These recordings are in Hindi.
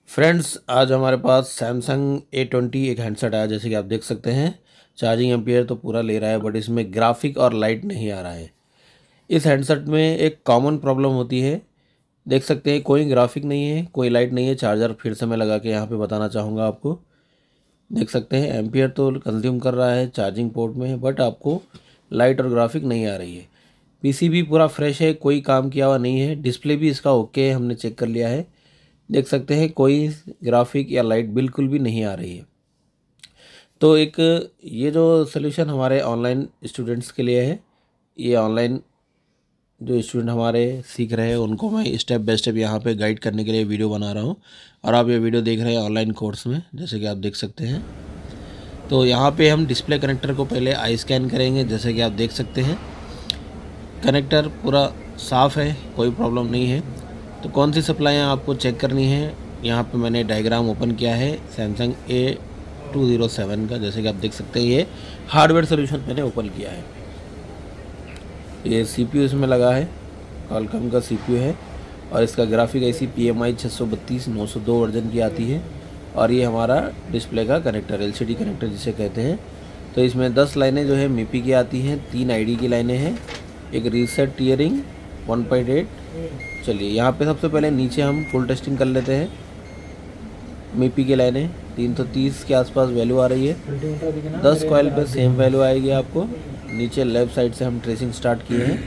फ्रेंड्स, आज हमारे पास सैमसंग A20 एक हैंडसेट आया। जैसे कि आप देख सकते हैं, चार्जिंग एम्पियर तो पूरा ले रहा है, बट इसमें ग्राफिक और लाइट नहीं आ रहा है। इस हैंडसेट में एक कॉमन प्रॉब्लम होती है। देख सकते हैं, कोई ग्राफिक नहीं है, कोई लाइट नहीं है। चार्जर फिर से मैं लगा के यहाँ पे बताना चाहूँगा आपको। देख सकते हैं, एम्पियर तो कंज्यूम कर रहा है चार्जिंग पोर्ट में, बट आपको लाइट और ग्राफिक नहीं आ रही है। पीसीबी पूरा फ्रेश है, कोई काम किया हुआ नहीं है। डिस्प्ले भी इसका ओके है, हमने चेक कर लिया है। देख सकते हैं, कोई ग्राफिक या लाइट बिल्कुल भी नहीं आ रही है। तो एक ये जो सलूशन हमारे ऑनलाइन स्टूडेंट्स के लिए है, ये ऑनलाइन जो स्टूडेंट हमारे सीख रहे हैं उनको मैं स्टेप बाय स्टेप यहाँ पे गाइड करने के लिए वीडियो बना रहा हूँ। और आप ये वीडियो देख रहे हैं ऑनलाइन कोर्स में, जैसे कि आप देख सकते हैं। तो यहाँ पे हम डिस्प्ले कनेक्टर को पहले आई स्कैन करेंगे। जैसे कि आप देख सकते हैं, कनेक्टर पूरा साफ़ है, कोई प्रॉब्लम नहीं है। तो कौन सी सप्लाइयाँ आपको चेक करनी है, यहाँ पे मैंने डायग्राम ओपन किया है सैमसंग A207 का। जैसे कि आप देख सकते हैं, ये हार्डवेयर सोल्यूशन मैंने ओपन किया है। ये CPU इसमें लगा है, कॉलकॉम का CPU है। और इसका ग्राफिक IC PMI 632/902 वर्जन की आती है। और ये हमारा डिस्प्ले का कनेक्टर, LCD कनेक्टर जिसे कहते हैं। तो इसमें 10 लाइनें जो है MIPI की आती हैं, 3 ID की लाइनें हैं, एक रीसेट टीयरिंग 1.8। चलिए, यहाँ पे सबसे पहले नीचे हम फुल टेस्टिंग कर लेते हैं। MIPI की लाइनें 330 के आसपास वैल्यू आ रही है। 10 कॉइल पे सेम वैल्यू आएगी आपको। नीचे लेफ़्ट साइड से हम ट्रेसिंग स्टार्ट किए हैं।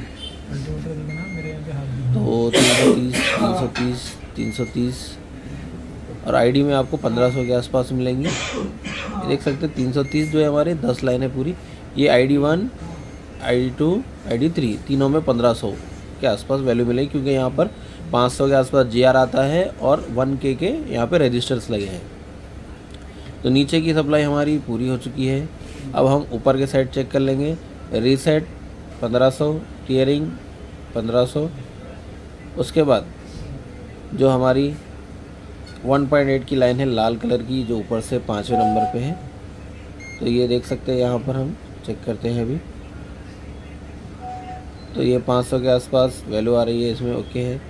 तो 330, 330, 330 और ID में आपको 1500 के आसपास मिलेंगी। देख सकते हैं, 330 जो है हमारे 10 लाइनें पूरी। ये ID1, ID2, ID3 तीनों में 1500 के आसपास वैल्यू मिलेगी, क्योंकि यहाँ पर 500 के आसपास GR आता है और 1K के यहाँ पे रजिस्टर्स लगे हैं। तो नीचे की सप्लाई हमारी पूरी हो चुकी है। अब हम ऊपर के साइड चेक कर लेंगे। रीसेट 1500, टीयरिंग 1500। उसके बाद जो हमारी 1.8 की लाइन है लाल कलर की, जो ऊपर से 5वें नंबर पे है। तो ये देख सकते हैं, यहाँ पर हम चेक करते हैं अभी। तो ये 500 के आसपास वैल्यू आ रही है, इसमें ओके है।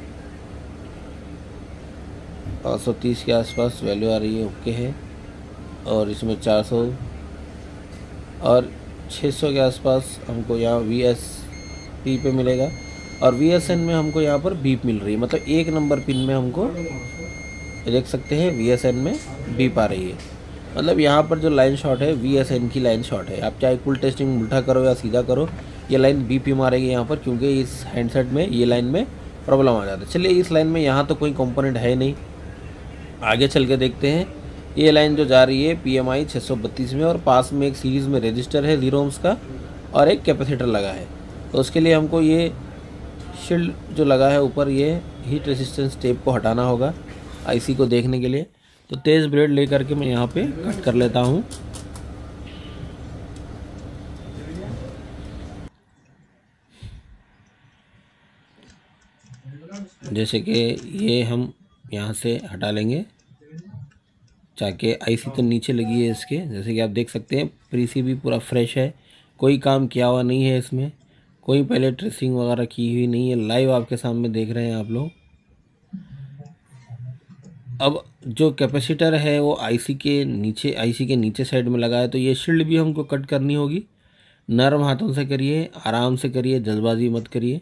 530 के आसपास वैल्यू आ रही है, ओके है। और इसमें 400 और 600 के आसपास हमको यहाँ VSP पे मिलेगा। और VSN में हमको यहाँ पर बीप मिल रही है, मतलब 1 नंबर पिन में हमको देख सकते हैं VSN में बीप आ रही है। मतलब यहाँ पर जो लाइन शॉट है VSN की लाइन शॉट है। आप चाहे फुल टेस्टिंग उल्टा करो या सीधा करो, ये लाइन बीप ही मारेगी यहाँ पर, क्योंकि इस हैंडसेट में ये लाइन में प्रॉब्लम आ जाता है। चलिए, इस लाइन में यहाँ तो कोई कंपोनेंट है नहीं, आगे चल के देखते हैं। ये लाइन जो जा रही है PMI 632 में, और पास में एक सीरीज़ में रजिस्टर है 0 ohms का और एक कैपेसिटर लगा है। तो उसके लिए हमको ये शील्ड जो लगा है ऊपर, ये हीट रेजिस्टेंस टेप को हटाना होगा IC को देखने के लिए। तो तेज़ ब्लेड ले करके मैं यहाँ पे कट कर लेता हूँ। जैसे कि ये हम यहाँ से हटा लेंगे, चाके IC तो नीचे लगी है इसके। जैसे कि आप देख सकते हैं, PCB पूरा फ्रेश है, कोई काम किया हुआ नहीं है इसमें, कोई पहले ट्रेसिंग वगैरह की हुई नहीं है। लाइव आपके सामने देख रहे हैं आप लोग। अब जो कैपेसिटर है वो IC के नीचे साइड में लगा है। तो ये शील्ड भी हमको कट करनी होगी। नरम हाथों से करिए, आराम से करिए, जल्दबाजी मत करिए।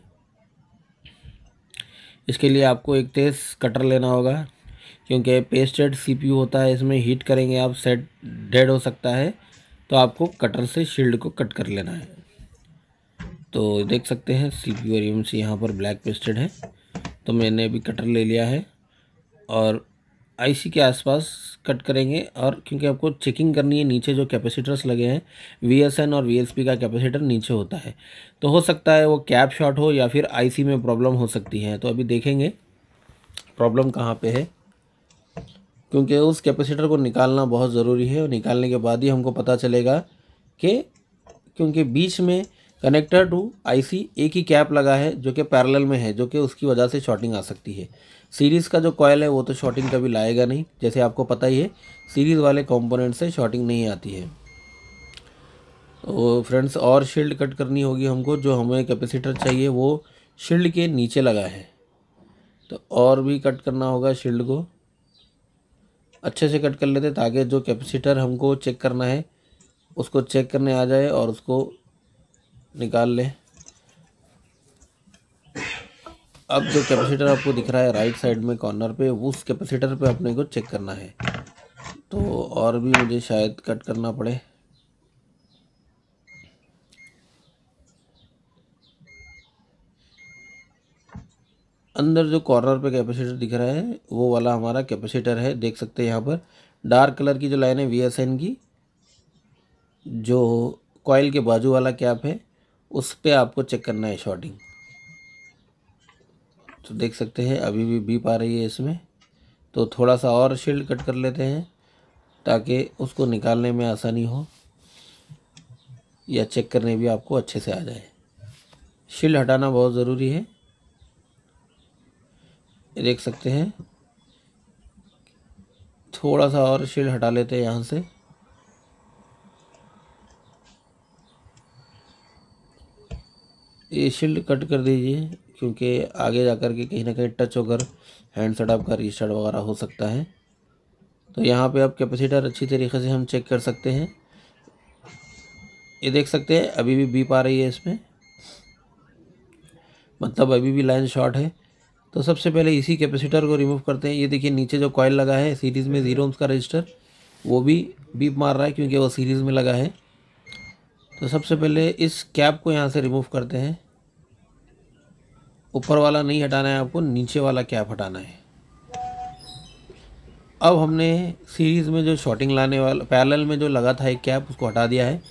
इसके लिए आपको एक तेज़ कटर लेना होगा, क्योंकि पेस्टेड CPU होता है, इसमें हीट करेंगे आप सेट डेड हो सकता है। तो आपको कटर से शील्ड को कट कर लेना है। तो देख सकते हैं, CPU और EMC यहाँ पर ब्लैक पेस्टेड है। तो मैंने अभी कटर ले लिया है और IC के आसपास कट करेंगे। और क्योंकि आपको चेकिंग करनी है, नीचे जो कैपेसिटर्स लगे हैं VSN और VSP का कैपेसिटर नीचे होता है। तो हो सकता है वो कैप शॉर्ट हो या फिर IC में प्रॉब्लम हो सकती है। तो अभी देखेंगे प्रॉब्लम कहाँ पे है, क्योंकि उस कैपेसिटर को निकालना बहुत ज़रूरी है। और निकालने के बाद ही हमको पता चलेगा कि, क्योंकि बीच में कनेक्टर टू IC एक ही कैप लगा है जो कि पैरेलल में है, जो कि उसकी वजह से शॉर्टिंग आ सकती है। सीरीज़ का जो कॉयल है वो तो शॉर्टिंग कभी लाएगा नहीं, जैसे आपको पता ही है, सीरीज़ वाले कंपोनेंट से शॉर्टिंग नहीं आती है। तो फ्रेंड्स, और शील्ड कट करनी होगी हमको। जो हमें कैपेसिटर चाहिए वो शील्ड के नीचे लगा है, तो और भी कट करना होगा शील्ड को। अच्छे से कट कर लेते हैं ताकि जो कैपेसिटर हमको चेक करना है उसको चेक करने आ जाए और उसको निकाल लें। अब जो कैपेसिटर आपको दिख रहा है राइट साइड में कॉर्नर पे, उस कैपेसिटर पे अपने को चेक करना है। तो और भी मुझे शायद कट करना पड़े। अंदर जो कॉर्नर पे कैपेसिटर दिख रहा है वो वाला हमारा कैपेसिटर है। देख सकते हैं यहाँ पर डार्क कलर की जो लाइन है VSN की, जो कॉइल के बाजू वाला कैप है उस पे आपको चेक करना है शॉर्टिंग। तो देख सकते हैं अभी भी बीप आ रही है इसमें। तो थोड़ा सा और शील्ड कट कर लेते हैं ताकि उसको निकालने में आसानी हो या चेक करने भी आपको अच्छे से आ जाए। शील्ड हटाना बहुत ज़रूरी है। देख सकते हैं थोड़ा सा और शील्ड हटा लेते हैं यहाँ से। ये शील्ड कट कर दीजिए क्योंकि आगे जाकर के कहीं ना कहीं टच होकर हैंड सेटअप का रीस्टार्ट वगैरह हो सकता है। तो यहाँ पे अब कैपेसिटर अच्छी तरीके से हम चेक कर सकते हैं। ये देख सकते हैं अभी भी बीप आ रही है इसमें, मतलब अभी भी लाइन शॉर्ट है। तो सबसे पहले इसी कैपेसिटर को रिमूव करते हैं। ये देखिए नीचे जो कॉइल लगा है सीरीज़ में 0 ohms का रजिस्टर, वो भी बीप मार रहा है क्योंकि वो सीरीज़ में लगा है। तो सबसे पहले इस कैप को यहाँ से रिमूव करते हैं। ऊपर वाला नहीं हटाना है आपको, नीचे वाला कैप हटाना है। अब हमने सीरीज़ में जो शॉर्टिंग लाने वाला पैरेलल में जो लगा था एक कैप, उसको हटा दिया है।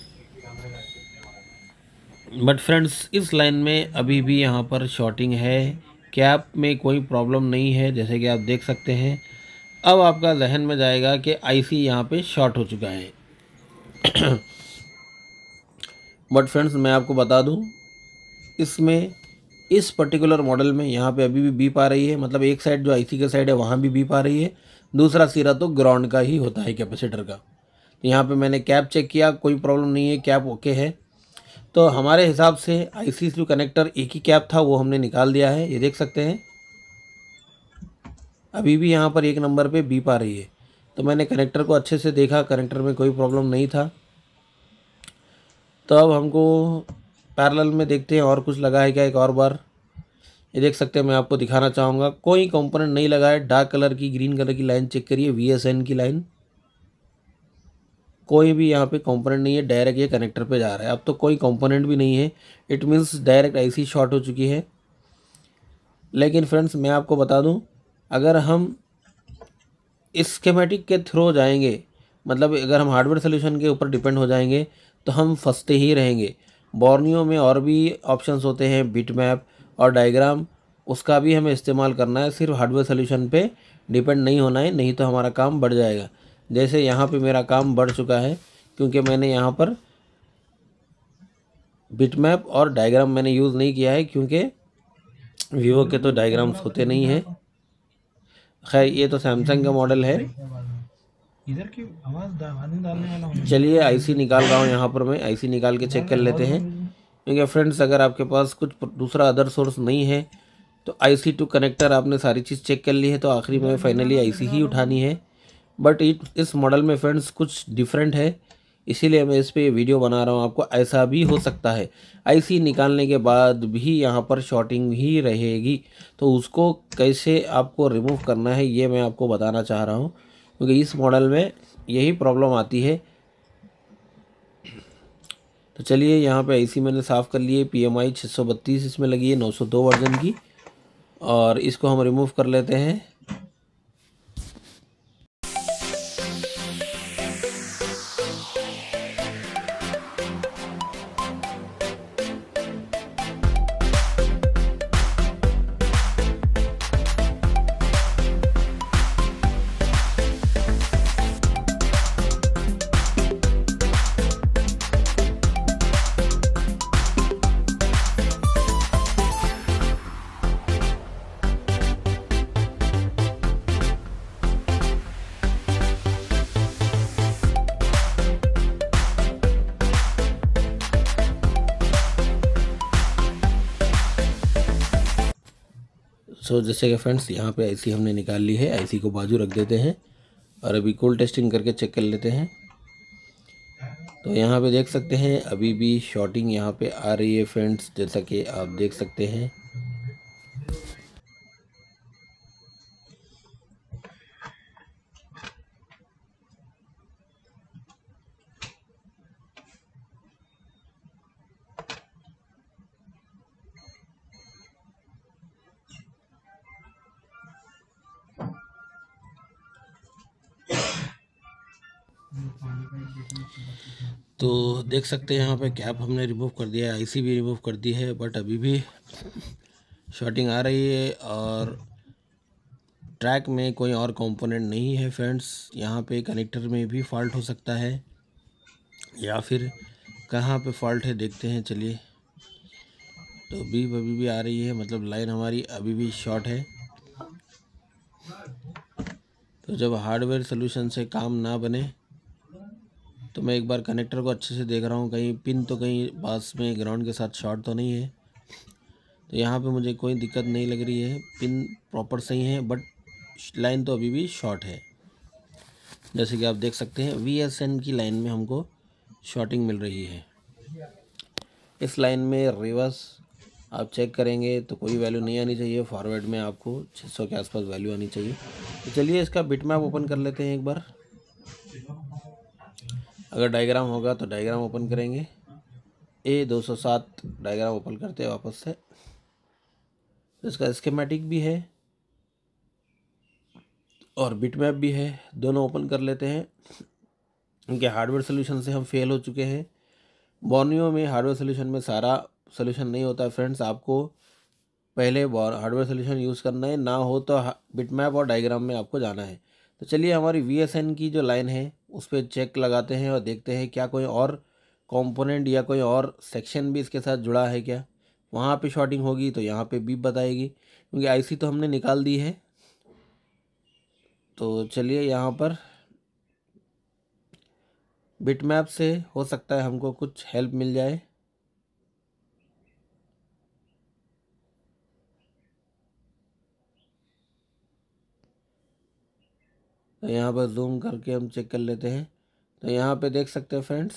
बट फ्रेंड्स इस लाइन में अभी भी यहाँ पर शॉर्टिंग है, कैप में कोई प्रॉब्लम नहीं है जैसे कि आप देख सकते हैं। अब आपका जहन में जाएगा कि आईसी यहाँ पे शॉर्ट हो चुका है। बट फ्रेंड्स मैं आपको बता दूं, इसमें इस पर्टिकुलर मॉडल में यहाँ पे अभी भी बीप आ रही है। मतलब एक साइड जो आईसी का साइड है वहाँ भी बीप आ रही है, दूसरा सिरा तो ग्राउंड का ही होता है कैपेसिटर का। तो यहाँ पे मैंने कैप चेक किया, कोई प्रॉब्लम नहीं है, कैप ओके है। तो हमारे हिसाब से आईसी जो कनेक्टर एक ही कैप था वो हमने निकाल दिया है। ये देख सकते हैं अभी भी यहाँ पर 1 नंबर पे बीप आ रही है। तो मैंने कनेक्टर को अच्छे से देखा, कनेक्टर में कोई प्रॉब्लम नहीं था। तो अब हमको पैरेलल में देखते हैं और कुछ लगा है क्या एक और बार। ये देख सकते हैं, मैं आपको दिखाना चाहूँगा कोई कंपोनेंट नहीं लगा है। डार्क कलर की ग्रीन कलर की लाइन चेक करिए, VSN की लाइन, कोई भी यहाँ पे कंपोनेंट नहीं है, डायरेक्ट ये कनेक्टर पे जा रहा है। अब तो कोई कंपोनेंट भी नहीं है, it means direct IC short हो चुकी है। लेकिन फ्रेंड्स मैं आपको बता दूं, अगर हम इस स्कीमेटिक के थ्रू जाएंगे, मतलब अगर हम हार्डवेयर सोल्यूशन के ऊपर डिपेंड हो जाएंगे तो हम फंसते ही रहेंगे। बोर्नियो में और भी ऑप्शंस होते हैं, बिटमैप और डायग्राम, उसका भी हमें इस्तेमाल करना है। सिर्फ हार्डवेयर सोल्यूशन पे डिपेंड नहीं होना है, नहीं तो हमारा काम बढ़ जाएगा। जैसे यहाँ पे मेरा काम बढ़ चुका है क्योंकि मैंने यहाँ पर बिटमैप और डायग्राम मैंने यूज़ नहीं किया है क्योंकि वीवो के तो डायग्राम्स होते नहीं हैं। खैर ये तो सैमसंग का मॉडल है। इधर की आवाज डालने वाला हूँ। चलिए आईसी निकाल रहा हूँ, यहाँ पर मैं आईसी निकाल के चेक कर लेते हैं। क्योंकि फ्रेंड्स अगर आपके पास कुछ दूसरा अदर सोर्स नहीं है तो आईसी टू कनेक्टर आपने सारी चीज़ चेक कर ली है, तो आखिरी में फाइनली आईसी ही उठानी है। बट इस मॉडल में फ्रेंड्स कुछ डिफरेंट है, इसीलिए मैं इस पर वीडियो बना रहा हूँ। आपको ऐसा भी हो सकता है आईसी निकालने के बाद भी यहाँ पर शॉर्टिंग ही रहेगी, तो उसको कैसे आपको रिमूव करना है ये मैं आपको बताना चाह रहा हूँ, क्योंकि इस मॉडल में यही प्रॉब्लम आती है। तो चलिए यहाँ पे आईसी मैंने साफ़ कर लिए, PMI 632 इसमें लगी है 902 वर्जन की, और इसको हम रिमूव कर लेते हैं। जैसे कि फ्रेंड्स यहाँ पे आईसी हमने निकाल ली है, आईसी को बाजू रख देते हैं और अभी कूल टेस्टिंग करके चेक कर लेते हैं। तो यहाँ पे देख सकते हैं अभी भी शॉर्टिंग यहाँ पे आ रही है फ्रेंड्स, जैसा कि आप देख सकते हैं। तो देख सकते हैं यहाँ पे कैप हमने रिमूव कर दिया है, आईसी भी रिमूव कर दी है, बट अभी भी शॉर्टिंग आ रही है और ट्रैक में कोई और कंपोनेंट नहीं है फ्रेंड्स। यहाँ पे कनेक्टर में भी फॉल्ट हो सकता है या फिर कहाँ पे फॉल्ट है देखते हैं, चलिए। तो बीप अभी भी आ रही है, मतलब लाइन हमारी अभी भी शॉर्ट है। तो जब हार्डवेयर सोल्यूशन से काम ना बने तो मैं एक बार कनेक्टर को अच्छे से देख रहा हूँ, कहीं पिन तो कहीं पास में ग्राउंड के साथ शॉर्ट तो नहीं है। तो यहाँ पे मुझे कोई दिक्कत नहीं लग रही है, पिन प्रॉपर सही है, बट लाइन तो अभी भी शॉर्ट है। जैसे कि आप देख सकते हैं VSN की लाइन में हमको शॉर्टिंग मिल रही है। इस लाइन में रिवर्स आप चेक करेंगे तो कोई वैल्यू नहीं आनी चाहिए, फॉरवर्ड में आपको 600 के आसपास वैल्यू आनी चाहिए। तो चलिए इसका बिटमैप ओपन कर लेते हैं एक बार। अगर डायग्राम होगा तो डायग्राम ओपन करेंगे। A207 डायग्राम ओपन करते हैं वापस से। तो इसका स्कीमेटिक भी है और बिटमैप भी है, दोनों ओपन कर लेते हैं। इनके हार्डवेयर सोल्यूशन से हम फेल हो चुके हैं। बोर्नियो में हार्डवेयर सोल्यूशन में सारा सोल्यूशन नहीं होता है फ्रेंड्स, आपको पहले हार्डवेयर सोल्यूशन यूज़ करना है, ना हो तो बिटमैप और डायग्राम में आपको जाना है। तो चलिए हमारी VSN की जो लाइन है उस पर चेक लगाते हैं और देखते हैं क्या कोई और कंपोनेंट या कोई और सेक्शन भी इसके साथ जुड़ा है क्या। वहाँ पे शॉर्टिंग होगी तो यहाँ पे बीप बताएगी, क्योंकि आईसी तो हमने निकाल दी है। तो चलिए यहाँ पर बिटमैप से हो सकता है हमको कुछ हेल्प मिल जाए। तो यहाँ पर जूम करके हम चेक कर लेते हैं। तो यहाँ पे देख सकते हैं फ्रेंड्स,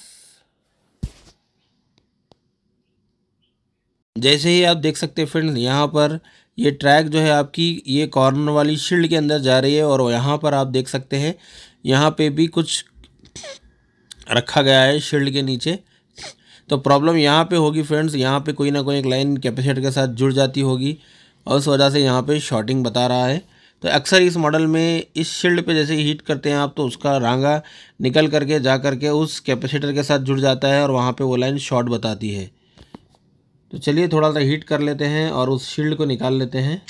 जैसे ही आप देख सकते हैं फ्रेंड्स, यहाँ पर ये ट्रैक जो है आपकी ये कॉर्नर वाली शील्ड के अंदर जा रही है और यहाँ पर आप देख सकते हैं यहाँ पे भी कुछ रखा गया है शील्ड के नीचे। तो प्रॉब्लम यहाँ पे होगी फ्रेंड्स, यहाँ पे कोई ना कोई एक लाइन कैपेसिटर के साथ जुड़ जाती होगी और उस वजह से यहाँ पे शॉर्टिंग बता रहा है। तो अक्सर इस मॉडल में इस शील्ड पे जैसे हीट करते हैं आप तो उसका रांगा निकल करके जा करके उस कैपेसिटर के साथ जुड़ जाता है और वहाँ पे वो लाइन शॉर्ट बताती है। तो चलिए थोड़ा सा हीट कर लेते हैं और उस शील्ड को निकाल लेते हैं।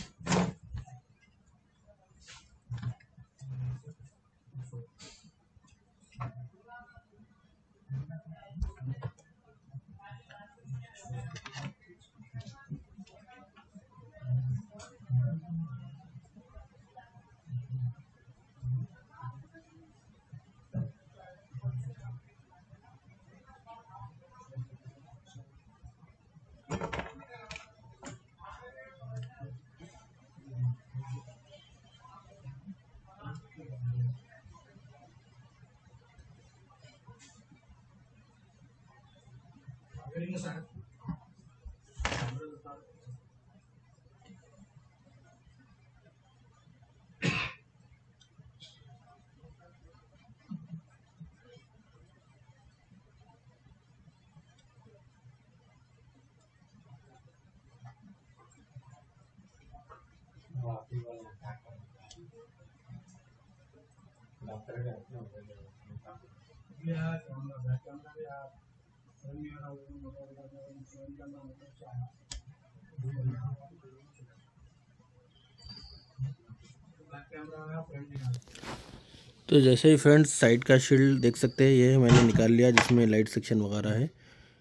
तो जैसे ही फ्रेंड्स साइड का शील्ड देख सकते हैं, ये मैंने निकाल लिया जिसमें लाइट सेक्शन वगैरह है।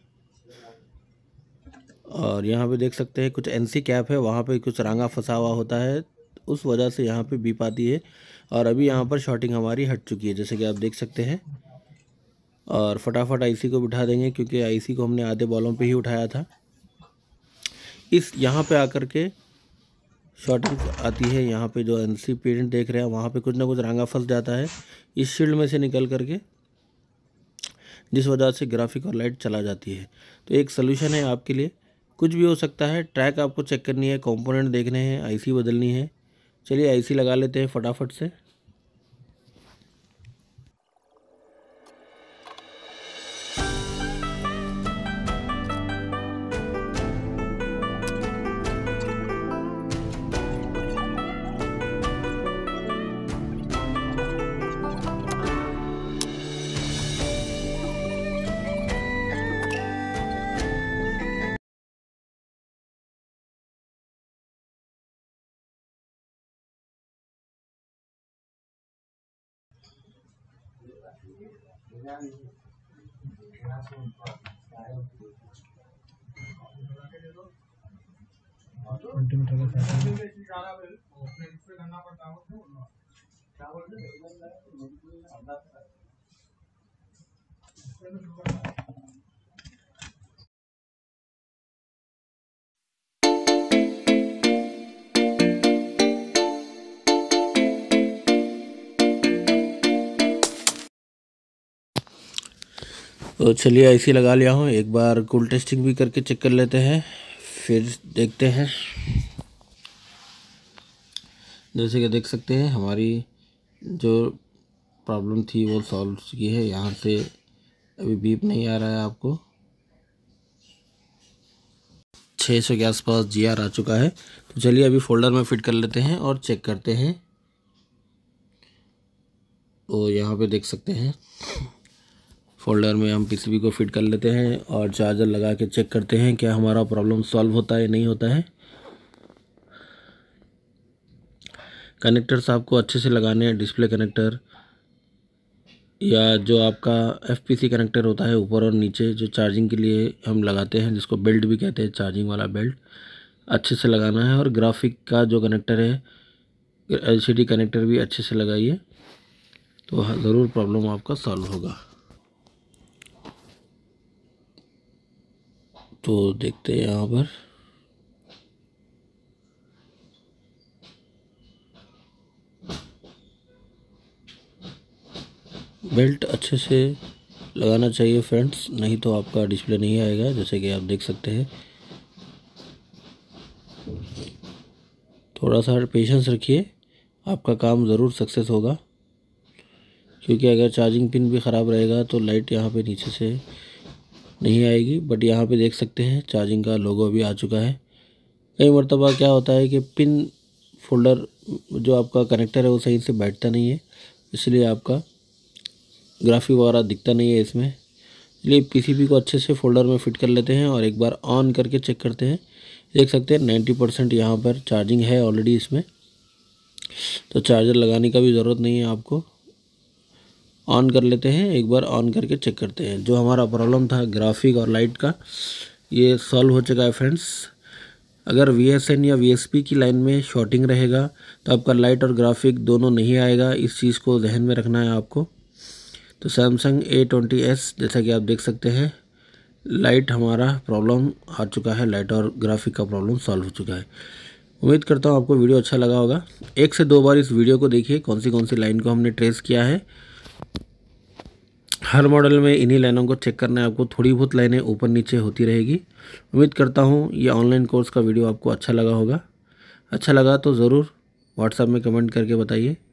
और यहाँ पे देख सकते हैं कुछ NC कैप है, वहाँ पे कुछ रांगा फंसा हुआ होता है, उस वजह से यहाँ पे बीप आती है। और अभी यहाँ पर शॉर्टिंग हमारी हट चुकी है जैसे कि आप देख सकते हैं। और फटाफट आईसी को बिठा देंगे क्योंकि आईसी को हमने आधे बॉलों पे ही उठाया था। इस यहाँ पे आकर के शॉर्टिंग आती है। यहाँ पे जो एनसी पेरेंट देख रहे हैं वहाँ पे कुछ ना कुछ रांगा फंस जाता है इस शील्ड में से निकल करके, जिस वजह से ग्राफिक और लाइट चला जाती है। तो एक सलूशन है आपके लिए, कुछ भी हो सकता है। ट्रैक आपको चेक करनी है, कंपोनेंट देखने हैं, आईसी बदलनी है। चलिए आईसी लगा लेते हैं फटाफट से। मल्टीमीटर का चार्जिंग तो चलिए आईसी लगा लिया हूँ, एक बार कूल टेस्टिंग भी करके चेक कर लेते हैं, फिर देखते हैं। जैसे कि देख सकते हैं हमारी जो प्रॉब्लम थी वो सॉल्व की है। यहाँ से अभी बीप नहीं आ रहा है आपको, 600 के आसपास जीआर आ चुका है। तो चलिए अभी फोल्डर में फिट कर लेते हैं और चेक करते हैं। तो यहाँ पे देख सकते हैं फोल्डर में हम पीसीबी को फिट कर लेते हैं और चार्जर लगा के चेक करते हैं क्या हमारा प्रॉब्लम सॉल्व होता है नहीं होता है। कनेक्टर्स आपको अच्छे से लगाने हैं, डिस्प्ले कनेक्टर या जो आपका एफपीसी कनेक्टर होता है ऊपर और नीचे जो चार्जिंग के लिए हम लगाते हैं, जिसको बेल्ट भी कहते हैं, चार्जिंग वाला बेल्ट अच्छे से लगाना है। और ग्राफिक का जो कनेक्टर है, एलसीडी कनेक्टर भी अच्छे से लगाइए, तो ज़रूर प्रॉब्लम आपका सॉल्व होगा। तो देखते हैं यहाँ पर बेल्ट अच्छे से लगाना चाहिए फ्रेंड्स, नहीं तो आपका डिस्प्ले नहीं आएगा। जैसे कि आप देख सकते हैं, थोड़ा सा पेशेंस रखिए, आपका काम ज़रूर सक्सेस होगा। क्योंकि अगर चार्जिंग पिन भी ख़राब रहेगा तो लाइट यहाँ पे नीचे से नहीं आएगी। बट यहाँ पे देख सकते हैं चार्जिंग का लोगो भी आ चुका है। कई मरतबा क्या होता है कि पिन फोल्डर जो आपका कनेक्टर है वो सही से बैठता नहीं है, इसलिए आपका ग्राफिक वगैरह दिखता नहीं है इसमें। इसलिए पीसीबी को अच्छे से फोल्डर में फिट कर लेते हैं और एक बार ऑन करके चेक करते हैं। देख सकते हैं 90% यहाँ पर चार्जिंग है ऑलरेडी इसमें, तो चार्जर लगाने का भी ज़रूरत नहीं है आपको। ऑन कर लेते हैं, एक बार ऑन करके चेक करते हैं। जो हमारा प्रॉब्लम था ग्राफिक और लाइट का, ये सॉल्व हो चुका है फ्रेंड्स। अगर VSN या VSP की लाइन में शॉर्टिंग रहेगा तो आपका लाइट और ग्राफिक दोनों नहीं आएगा, इस चीज़ को जहन में रखना है आपको। तो सैमसंग A20s जैसा कि आप देख सकते हैं, लाइट हमारा प्रॉब्लम आ चुका है, लाइट और ग्राफिक का प्रॉब्लम सॉल्व हो चुका है। उम्मीद करता हूँ आपको वीडियो अच्छा लगा होगा। 1 से 2 बार इस वीडियो को देखिए, कौन सी लाइन को हमने ट्रेस किया है। हर मॉडल में इन्हीं लाइनों को चेक करना है आपको, थोड़ी बहुत लाइनें ऊपर नीचे होती रहेगी। उम्मीद करता हूँ ये ऑनलाइन कोर्स का वीडियो आपको अच्छा लगा होगा। अच्छा लगा तो ज़रूर व्हाट्सएप में कमेंट करके बताइए।